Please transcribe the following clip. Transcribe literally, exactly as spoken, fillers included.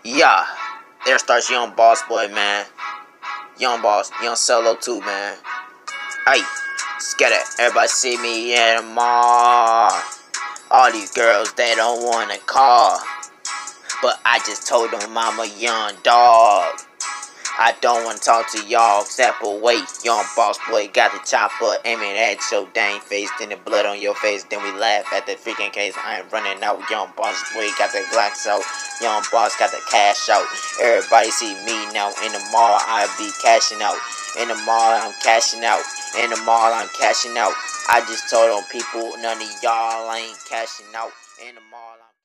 Yeah, there starts Young Boss Boy, man. Young Boss, Young Solo too, man. Hey, scatter. Everybody see me in the mall. All these girls, they don't wanna call. But I just told them I'm a young dog. I don't wanna talk to y'all except for wait. Young Boss Boy got the chopper aiming at your dang face, then the blood on your face, then we laugh at the freaking case. I ain't running out. Young Boss Boy got the Glocks out. Young Boss got the cash out. Everybody see me now in the mall. I be cashing out. In the mall I'm cashing out. In the mall I'm cashing out. I just told them people none of y'all ain't cashing out. In the mall I'm